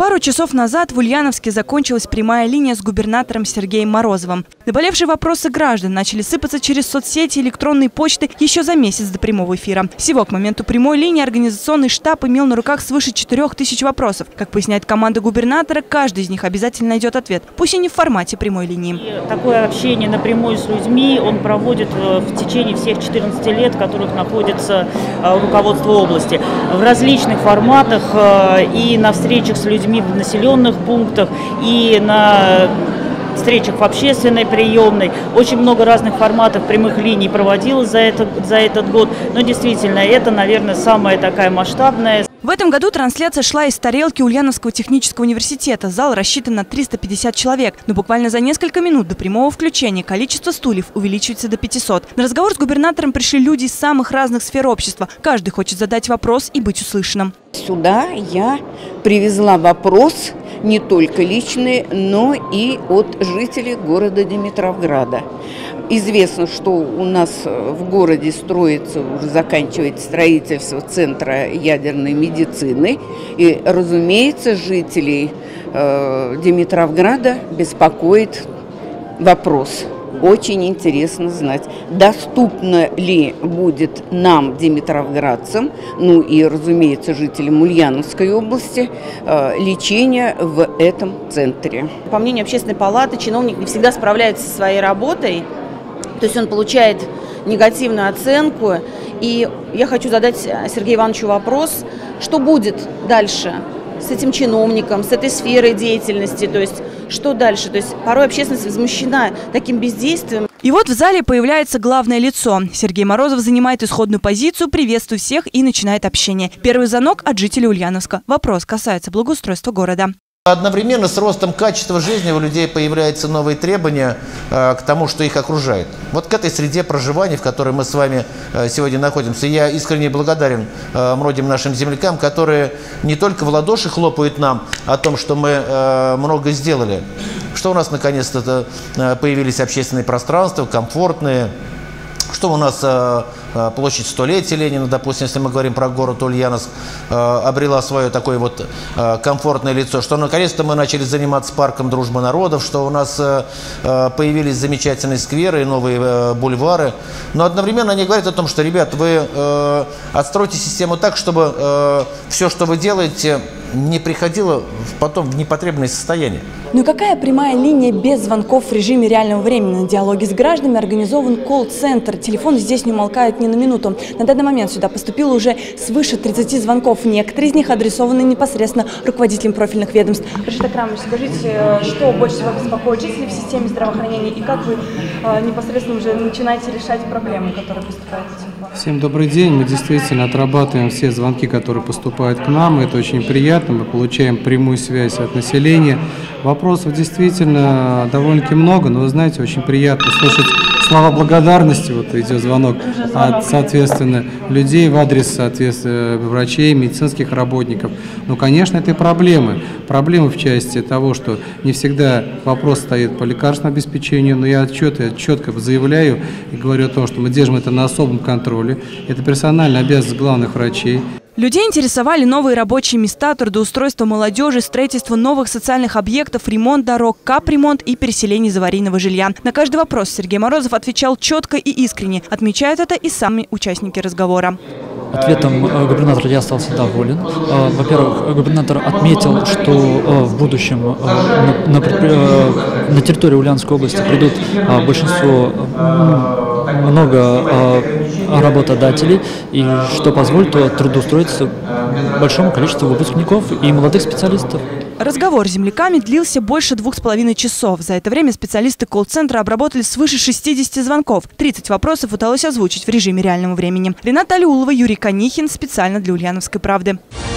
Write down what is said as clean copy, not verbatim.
Пару часов назад в Ульяновске закончилась прямая линия с губернатором Сергеем Морозовым. Наболевшие вопросы граждан начали сыпаться через соцсети и электронные почты еще за месяц до прямого эфира. Всего к моменту прямой линии организационный штаб имел на руках свыше 4000 вопросов. Как поясняет команда губернатора, каждый из них обязательно найдет ответ, пусть и не в формате прямой линии. Такое общение напрямую с людьми он проводит в течение всех 14 лет, в которых находится руководство области. В различных форматах и на встречах с людьми в населенных пунктах, и на встречах в общественной приемной. Очень много разных форматов прямых линий проводилось за этот год. Но действительно, это, наверное, самая такая масштабная. В этом году трансляция шла из тарелки Ульяновского технического университета. Зал рассчитан на 350 человек. Но буквально за несколько минут до прямого включения количество стульев увеличивается до 500. На разговор с губернатором пришли люди из самых разных сфер общества. Каждый хочет задать вопрос и быть услышанным. Сюда я привезла вопрос не только личный, но и от жителей города Димитровграда. Известно, что у нас в городе строится, уже заканчивается строительство центра ядерной медицины. И, разумеется, жителей Димитровграда беспокоит вопрос. Очень интересно знать, доступно ли будет нам, димитровградцам, ну и, разумеется, жителям Ульяновской области, лечение в этом центре. По мнению общественной палаты, чиновник не всегда справляется со своей работой, то есть он получает негативную оценку. И я хочу задать Сергею Ивановичу вопрос, что будет дальше с этим чиновником, с этой сферой деятельности, то есть что дальше? То есть порой общественность возмущена таким бездействием. И вот в зале появляется главное лицо. Сергей Морозов занимает исходную позицию, приветствует всех и начинает общение. Первый звонок от жителей Ульяновска. Вопрос касается благоустройства города. Одновременно с ростом качества жизни у людей появляются новые требования к тому, что их окружает. Вот к этой среде проживания, в которой мы с вами сегодня находимся, я искренне благодарен многим нашим землякам, которые не только в ладоши хлопают нам о том, что мы много сделали, что у нас наконец-то появились общественные пространства, комфортные, что у нас площадь столетия Ленина, допустим, если мы говорим про город Ульяновск, обрела свое такое вот комфортное лицо, что наконец-то мы начали заниматься парком Дружбы народов, что у нас появились замечательные скверы и новые бульвары. Но одновременно они говорят о том, что, ребят, вы отстройте систему так, чтобы все, что вы делаете, не приходило потом в непотребное состояние. Ну и какая прямая линия без звонков в режиме реального времени? На диалоге с гражданами организован колл-центр. Телефон здесь не умолкает ни на минуту. На данный момент сюда поступило уже свыше 30 звонков. Некоторые из них адресованы непосредственно руководителям профильных ведомств. Рашид Акрамович, скажите, что больше всего беспокоит жителей в системе здравоохранения и как вы непосредственно уже начинаете решать проблемы, которые поступают в телефон? Всем добрый день. Мы действительно отрабатываем все звонки, которые поступают к нам. Это очень приятно. Мы получаем прямую связь от населения. Вопросов действительно довольно-таки много, но, вы знаете, очень приятно слышать слова благодарности. Вот идет звонок от, соответственно, людей в адрес, соответственно, врачей, медицинских работников. Но, конечно, это и проблемы. Проблемы в части того, что не всегда вопрос стоит по лекарственному обеспечению, но я четко заявляю и говорю о том, что мы держим это на особом контроле. Это персональная обязанность главных врачей. Людей интересовали новые рабочие места, трудоустройство молодежи, строительство новых социальных объектов, ремонт дорог, капремонт и переселение из аварийного жилья. На каждый вопрос Сергей Морозов отвечал четко и искренне. Отмечают это и сами участники разговора. Ответом губернатора я остался доволен. Во-первых, губернатор отметил, что в будущем на территории Ульяновской области придут много работодателей, и что позволит трудоустроиться большому количеству выпускников и молодых специалистов. Разговор с земляками длился больше 2,5 часов. За это время специалисты колл-центра обработали свыше 60 звонков. 30 вопросов удалось озвучить в режиме реального времени. Рената Алиулова, Юрий Канихин. Специально для Ульяновской правды.